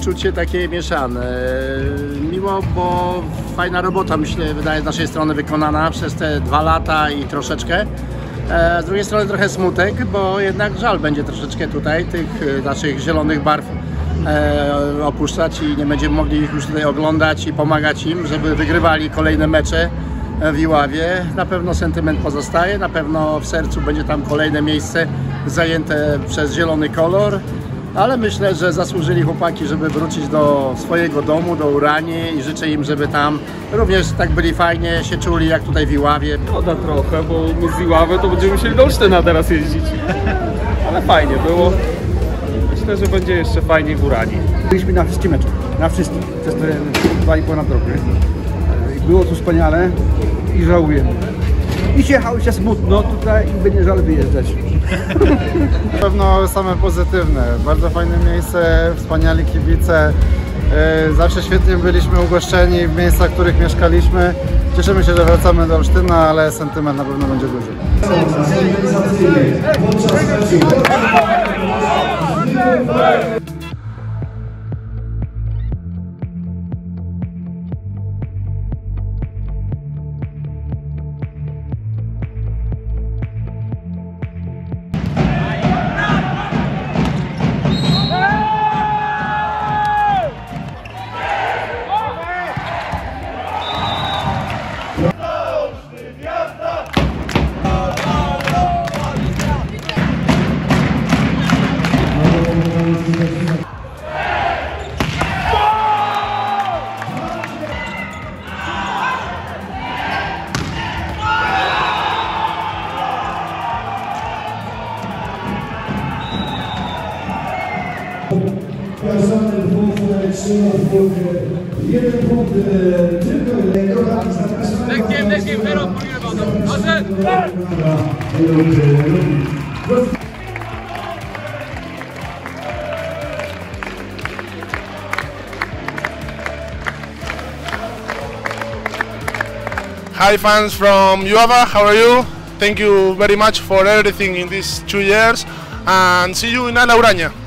odczucie takie mieszane. Miło, bo fajna robota, myślę, wydaje z naszej strony wykonana przez te 2 lata i troszeczkę. Z drugiej strony trochę smutek, bo jednak żal będzie troszeczkę tutaj tych naszych zielonych barw opuszczać i nie będziemy mogli ich już tutaj oglądać i pomagać im, żeby wygrywali kolejne mecze w Iławie. Na pewno sentyment pozostaje, na pewno w sercu będzie tam kolejne miejsce zajęte przez zielony kolor, ale myślę, że zasłużyli chłopaki, żeby wrócić do swojego domu, do Uranii i życzę im, żeby tam również tak byli fajnie, się czuli jak tutaj w Iławie. Szkoda trochę, bo my z Iławy to będziemy musieli do Olsztyna teraz jeździć, ale fajnie było. Myślę, że będzie jeszcze fajniej w Uranii. Byliśmy na wszystkich meczach, na wszystkich, przez te 2,5 roku. Było tu wspaniale i żałujemy. I jechało się smutno tutaj i będzie żal wyjeżdżać. Na pewno same pozytywne. Bardzo fajne miejsce, wspaniali kibice. Zawsze świetnie byliśmy ugoszczeni w miejscach, w których mieszkaliśmy. Cieszymy się, że wracamy do Olsztyna, ale sentyment na pewno będzie duży. Deszkiem, Hero, Hi fans from Iława, how are you? Thank you very much for everything in these 2 years and see you in Urania.